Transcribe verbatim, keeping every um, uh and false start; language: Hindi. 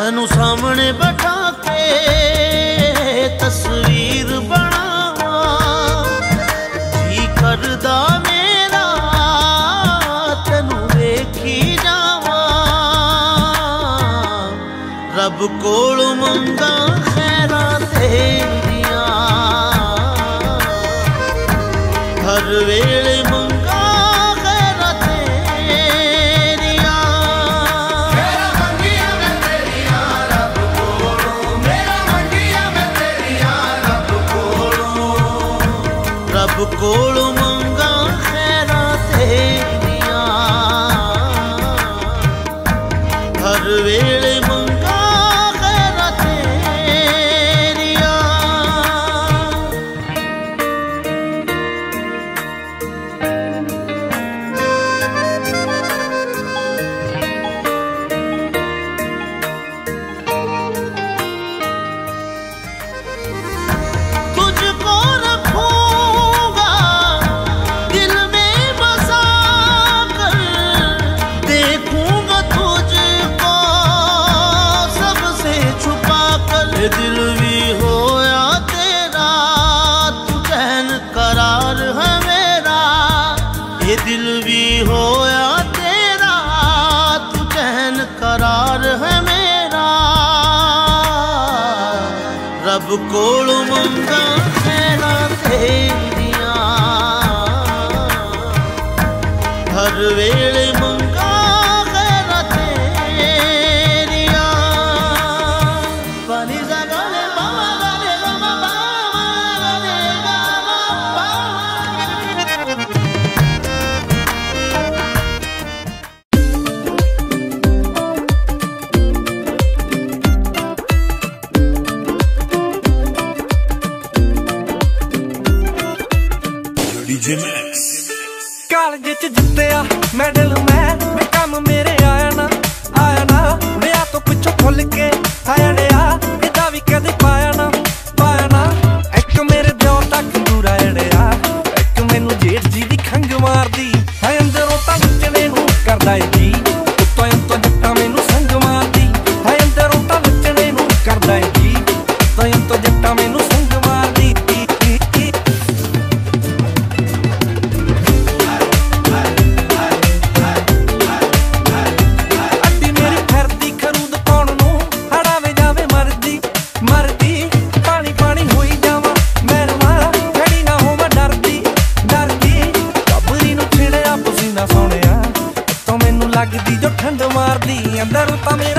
तैनू सामने बैठा के तस्वीर बनावा, जी करदा मेरा तैनू वेखी जावा। रब कोल मंगा खैरा तेरिया, हर वेले मंगा खैरा तेरिया। मेरा मंगिया मैं तेरिया रब कोलों, मेरा मंगिया मैं तेरिया रब कोलों। रब कोल मंगा खैरा तेरिया, हर वेले मंगा खैरा तेरिया। तुझको रखूंगा दिल में बसा कर, देखूंगा तुझको सबसे छुपा कर। ये दिल भी होया तेरा तू चैन करार है मेरा, ये दिल भी होया तेरा तू चैन करार है मेरा। रब कोल मंगा खैरा तेरिया, हर वेले मंगा खैरा तेरिया। पानी सा गाने मामा गाने गामा मामा गाने गामा मामा। कालज च जित्तिया मैडल मैं, मैं कम मेरे आया ना आया ना। विआह तो पिछों खुल के आया डिया, इदा भी कदे पाया ना पाया ना। एक मेरे ब्योर तक दूर आया डिया, एक मैनू जेठ जी दी खंग मारदी है। अंदरों तां नचने नूं करदा ए जी, उत्तों उत्तों जट्टां मैनू संग मारदी है। अंदरों तां नचने नूं करदा ए जी, उत्तों उत्तों जट्टां मैनू संग मारदी। अड्डी मेरी फिरदी खरूद पाउण नूं, हड़ावे जावे मरदी मरदी। पानी पानी होई जावां मैं रवां, खड़ी ना होवां डरदी डरदी। कबरी नूं छिड़िया पसीना सोहणिया, उत्तों मैनू लगदी जो ठंड मारदी। अंदर तां मेरे